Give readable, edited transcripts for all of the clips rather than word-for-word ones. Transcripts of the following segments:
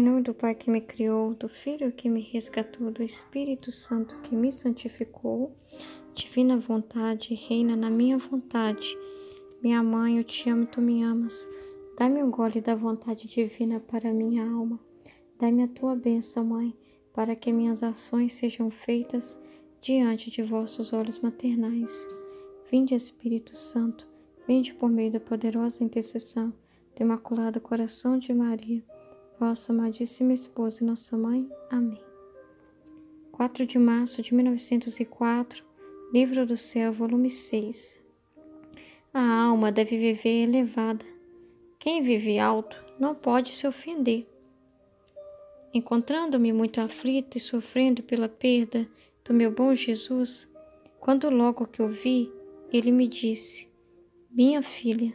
nome do Pai que me criou, do Filho que me resgatou, do Espírito Santo que me santificou. Divina vontade, reina na minha vontade. Minha mãe, eu te amo e tu me amas. Dá-me um gole da vontade divina para minha alma. Dá-me a tua bênção, Mãe, para que minhas ações sejam feitas diante de vossos olhos maternais. Vinde, Espírito Santo, vinde por meio da poderosa intercessão do Imaculado Coração de Maria, vossa amadíssima esposa e nossa mãe. Amém. 4 de março de 1904, Livro do Céu, volume 6. A alma deve viver elevada. Quem vive alto não pode se ofender. Encontrando-me muito aflita e sofrendo pela perda do meu bom Jesus, quando logo que o vi, ele me disse: minha filha,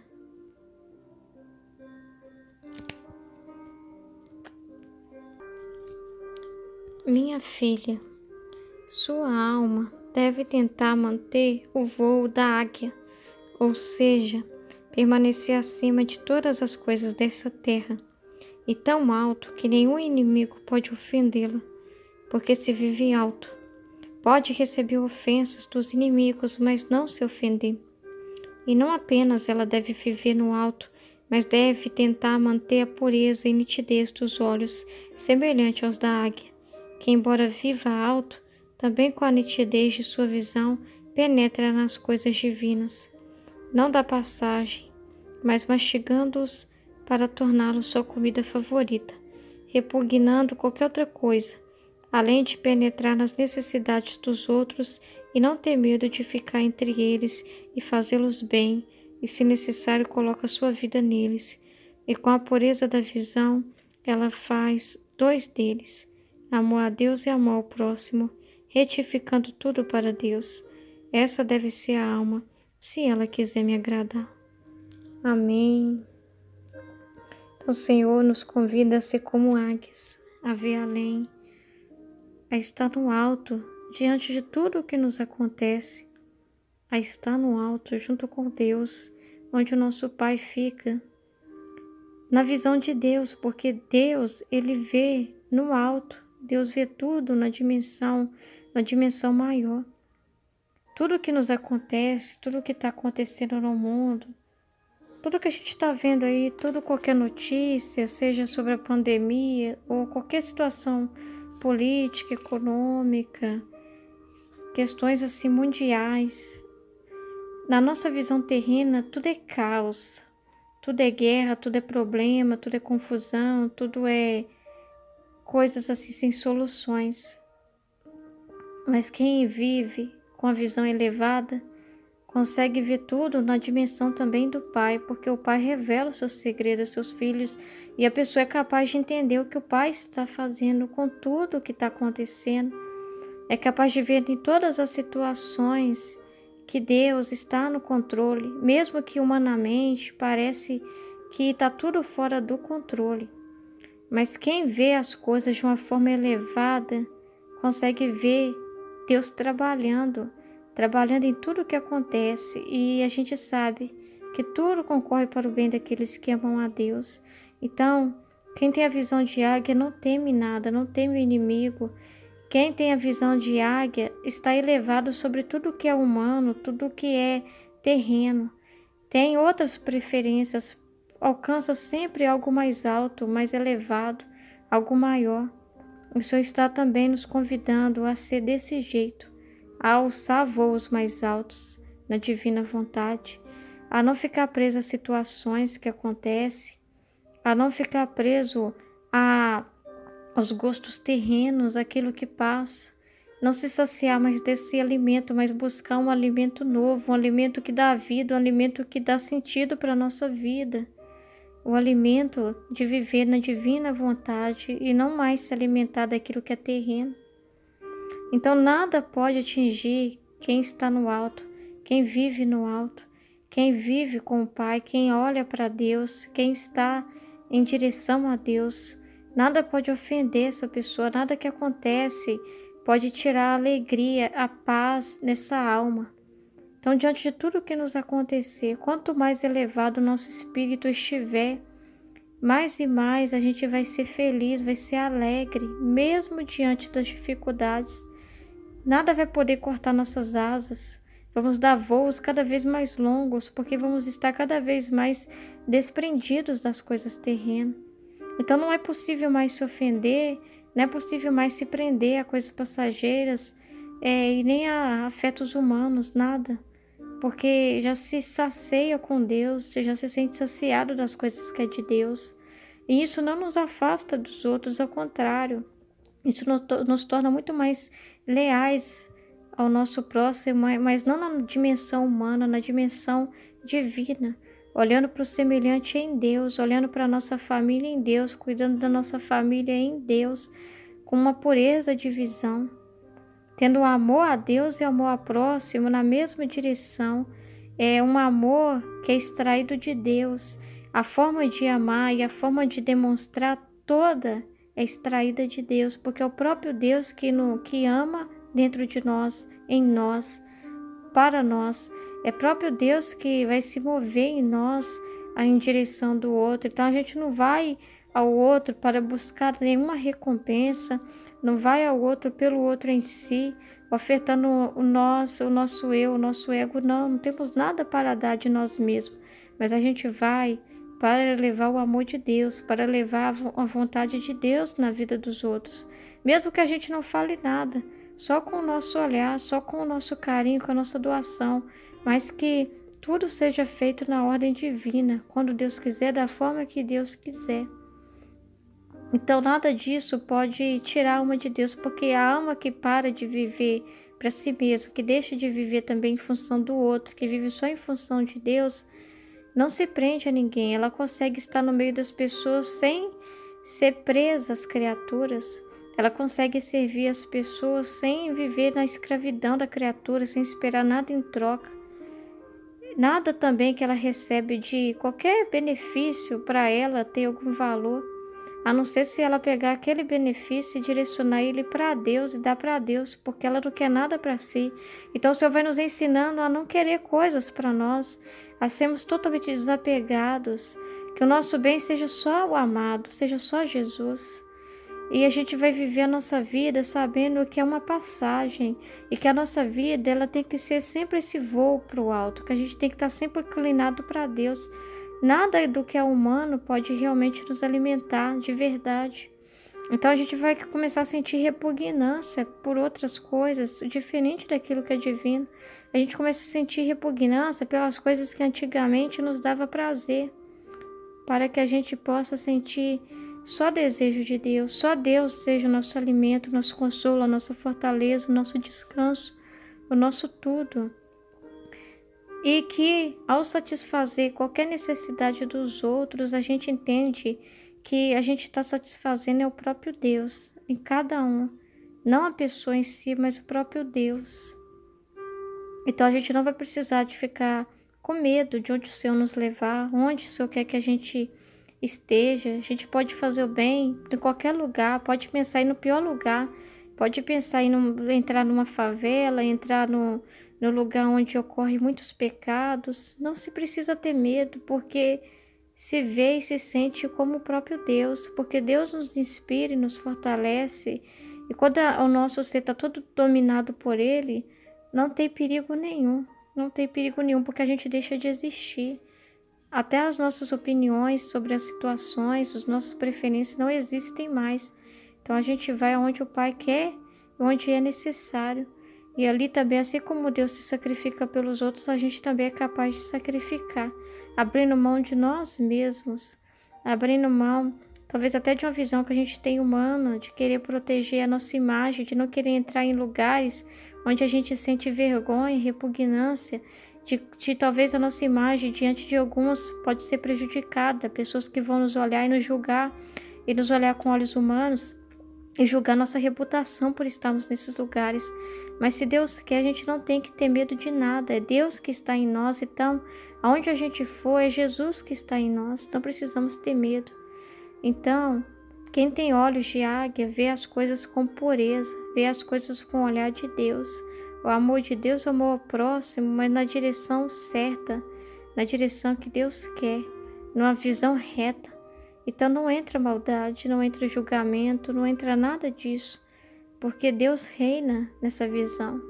sua alma deve tentar manter o voo da águia, ou seja, permanecer acima de todas as coisas dessa terra, e tão alto que nenhum inimigo pode ofendê-la, porque se vive alto. Pode receber ofensas dos inimigos, mas não se ofender. E não apenas ela deve viver no alto, mas deve tentar manter a pureza e nitidez dos olhos, semelhante aos da águia, que, embora viva alto, também com a nitidez de sua visão penetra nas coisas divinas. Não dá passagem, mas mastigando-os para torná-los sua comida favorita, repugnando qualquer outra coisa, além de penetrar nas necessidades dos outros e não ter medo de ficar entre eles e fazê-los bem, e se necessário coloca sua vida neles, e com a pureza da visão ela faz 2 deles, amor a Deus e amor ao próximo, retificando tudo para Deus. Essa deve ser a alma, se ela quiser me agradar. Amém. Então o Senhor nos convida a ser como águias, a ver além, a estar no alto diante de tudo o que nos acontece, a estar no alto junto com Deus, onde o nosso Pai fica, na visão de Deus, porque Deus, Ele vê no alto, Deus vê tudo na dimensão maior. Tudo que nos acontece, tudo que está acontecendo no mundo, tudo que a gente está vendo aí, qualquer notícia, seja sobre a pandemia ou qualquer situação política, econômica, questões assim mundiais. Na nossa visão terrena, tudo é caos, tudo é guerra, tudo é problema, tudo é confusão, tudo é coisas assim sem soluções. Mas quem vive com a visão elevada consegue ver tudo na dimensão também do Pai, porque o Pai revela os seus segredos aos seus filhos e a pessoa é capaz de entender o que o Pai está fazendo com tudo o que está acontecendo. É capaz de ver em todas as situações que Deus está no controle, mesmo que humanamente parece que está tudo fora do controle. Mas quem vê as coisas de uma forma elevada consegue ver Deus trabalhando em tudo o que acontece, e a gente sabe que tudo concorre para o bem daqueles que amam a Deus. Então, quem tem a visão de águia não teme nada, não teme o inimigo. Quem tem a visão de águia está elevado sobre tudo que é humano, tudo que é terreno. Tem outras preferências, alcança sempre algo mais alto, mais elevado, algo maior. O Senhor está também nos convidando a ser desse jeito, a alçar voos mais altos na divina vontade, a não ficar preso às situações que acontecem, a não ficar preso aos gostos terrenos, aquilo que passa, não se saciar mais desse alimento, mas buscar um alimento novo, um alimento que dá vida, um alimento que dá sentido para a nossa vida, o alimento de viver na divina vontade e não mais se alimentar daquilo que é terreno. Então nada pode atingir quem está no alto, quem vive no alto, quem vive com o Pai, quem olha para Deus, quem está em direção a Deus. Nada pode ofender essa pessoa, nada que acontece pode tirar a alegria, a paz nessa alma. Então, diante de tudo que nos acontecer, quanto mais elevado o nosso espírito estiver, mais e mais a gente vai ser feliz, vai ser alegre, mesmo diante das dificuldades. Nada vai poder cortar nossas asas. Vamos dar voos cada vez mais longos, porque vamos estar cada vez mais desprendidos das coisas terrenas. Então não é possível mais se ofender, não é possível mais se prender a coisas passageiras, e nem a afetos humanos, nada. Porque já se sacia com Deus, você já se sente saciado das coisas que é de Deus. E isso não nos afasta dos outros, ao contrário. Isso nos torna muito mais leais ao nosso próximo, mas não na dimensão humana, na dimensão divina. Olhando para o semelhante em Deus, olhando para a nossa família em Deus, cuidando da nossa família em Deus, com uma pureza de visão. Tendo amor a Deus e amor ao próximo na mesma direção. É um amor que é extraído de Deus. A forma de amar e a forma de demonstrar toda é extraída de Deus, porque é o próprio Deus que ama dentro de nós, em nós, para nós. É próprio Deus que vai se mover em nós em direção do outro. Então a gente não vai ao outro para buscar nenhuma recompensa, não vai ao outro pelo outro em si, ofertando o nosso eu, o nosso ego. Não temos nada para dar de nós mesmos, mas a gente vai para levar o amor de Deus, para levar a vontade de Deus na vida dos outros. Mesmo que a gente não fale nada, só com o nosso olhar, só com o nosso carinho, com a nossa doação, mas que tudo seja feito na ordem divina, quando Deus quiser, da forma que Deus quiser. Então nada disso pode tirar a alma de Deus, porque a alma que para de viver para si mesmo, que deixa de viver também em função do outro, que vive só em função de Deus, não se prende a ninguém. Ela consegue estar no meio das pessoas sem ser presa às criaturas. Ela consegue servir as pessoas sem viver na escravidão da criatura, sem esperar nada em troca. Nada também que ela recebe de qualquer benefício para ela ter algum valor, a não ser se ela pegar aquele benefício e direcionar ele para Deus e dar para Deus, porque ela não quer nada para si. Então o Senhor vai nos ensinando a não querer coisas para nós, a sermos totalmente desapegados, que o nosso bem seja só o amado, seja só Jesus. E a gente vai viver a nossa vida sabendo que é uma passagem e que a nossa vida ela tem que ser sempre esse voo para o alto, que a gente tem que estar sempre inclinado para Deus. Nada do que é humano pode realmente nos alimentar de verdade. Então a gente vai começar a sentir repugnância por outras coisas, diferente daquilo que é divino. A gente começa a sentir repugnância pelas coisas que antigamente nos dava prazer, para que a gente possa sentir só desejo de Deus, só Deus seja o nosso alimento, o nosso consolo, a nossa fortaleza, o nosso descanso, o nosso tudo. E que ao satisfazer qualquer necessidade dos outros, a gente entende que a gente está satisfazendo é o próprio Deus em cada um, não a pessoa em si, mas o próprio Deus. Então a gente não vai precisar de ficar com medo de onde o Senhor nos levar, onde o Senhor quer que a gente esteja. A gente pode fazer o bem em qualquer lugar, pode pensar em ir no pior lugar, pode pensar em entrar numa favela, entrar no lugar onde ocorrem muitos pecados. Não se precisa ter medo, porque se vê e se sente como o próprio Deus, porque Deus nos inspira e nos fortalece, e quando o nosso ser está todo dominado por Ele, não tem perigo nenhum, porque a gente deixa de existir. Até as nossas opiniões sobre as situações, as nossas preferências não existem mais. Então a gente vai aonde o Pai quer, onde é necessário. E ali também, assim como Deus se sacrifica pelos outros, a gente também é capaz de sacrificar, abrindo mão de nós mesmos, abrindo mão, talvez até de uma visão que a gente tem humana, de querer proteger a nossa imagem, de não querer entrar em lugares onde a gente sente vergonha, repugnância, de talvez a nossa imagem diante de alguns pode ser prejudicada, pessoas que vão nos olhar e nos julgar, e nos olhar com olhos humanos, e julgar nossa reputação por estarmos nesses lugares. Mas se Deus quer, a gente não tem que ter medo de nada. É Deus que está em nós. Então, aonde a gente for, é Jesus que está em nós. Não precisamos ter medo. Então, quem tem olhos de águia vê as coisas com pureza, vê as coisas com o olhar de Deus. O amor de Deus, o amor ao próximo, mas na direção certa, na direção que Deus quer, numa visão reta. Então não entra maldade, não entra julgamento, não entra nada disso, porque Deus reina nessa visão.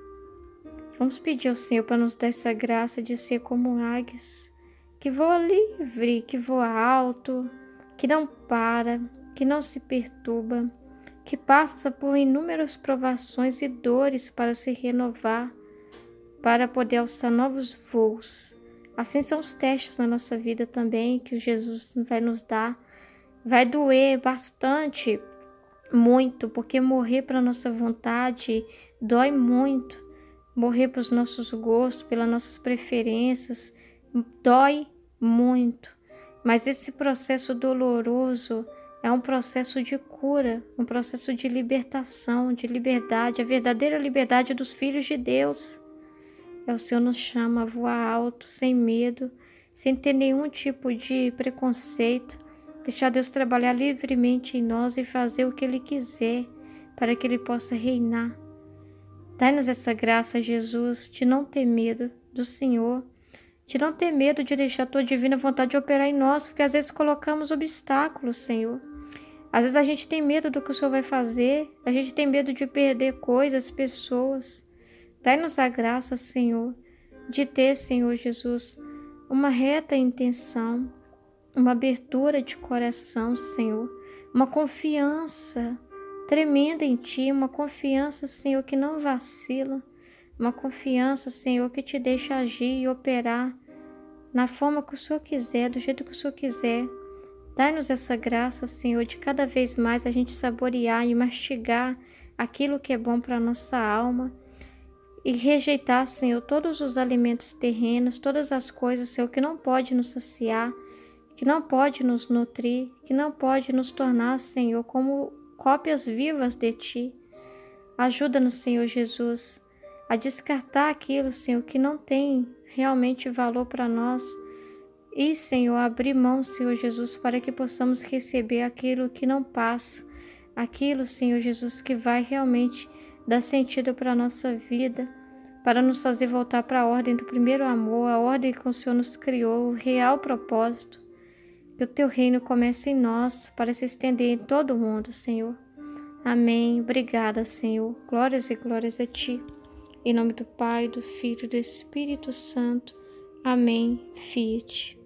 Vamos pedir ao Senhor para nos dar essa graça de ser como águias, que voa livre, que voa alto, que não para, que não se perturba, que passa por inúmeras provações e dores para se renovar, para poder alçar novos voos. Assim são os testes na nossa vida também, que Jesus vai nos dar. Vai doer bastante, muito, porque morrer para a nossa vontade dói muito. Morrer para os nossos gostos, pelas nossas preferências, dói muito. Mas esse processo doloroso é um processo de cura, um processo de libertação, de liberdade, a verdadeira liberdade dos filhos de Deus. O Senhor nos chama a voar alto, sem medo, sem ter nenhum tipo de preconceito, deixar Deus trabalhar livremente em nós e fazer o que Ele quiser, para que Ele possa reinar. Dai-nos essa graça, Jesus, de não ter medo do Senhor, de não ter medo de deixar a Tua divina vontade operar em nós, porque às vezes colocamos obstáculos, Senhor. Às vezes a gente tem medo do que o Senhor vai fazer, a gente tem medo de perder coisas, pessoas. Dai-nos a graça, Senhor, de ter, Senhor Jesus, uma reta intenção, uma abertura de coração, Senhor, uma confiança tremenda em Ti, uma confiança, Senhor, que não vacila, uma confiança, Senhor, que Te deixa agir e operar na forma que o Senhor quiser, do jeito que o Senhor quiser. Dai-nos essa graça, Senhor, de cada vez mais a gente saborear e mastigar aquilo que é bom para a nossa alma e rejeitar, Senhor, todos os alimentos terrenos, todas as coisas, Senhor, que não pode nos saciar, que não pode nos nutrir, que não pode nos tornar, Senhor, como cópias vivas de Ti. Ajuda-nos, Senhor Jesus, a descartar aquilo, Senhor, que não tem realmente valor para nós e, Senhor, abrir mão, Senhor Jesus, para que possamos receber aquilo que não passa, aquilo, Senhor Jesus, que vai realmente dar sentido para a nossa vida, para nos fazer voltar para a ordem do primeiro amor, a ordem que o Senhor nos criou, o real propósito. Que o Teu reino comece em nós, para se estender em todo o mundo, Senhor. Amém. Obrigada, Senhor. Glórias e glórias a Ti. Em nome do Pai, do Filho e do Espírito Santo. Amém. Fiat.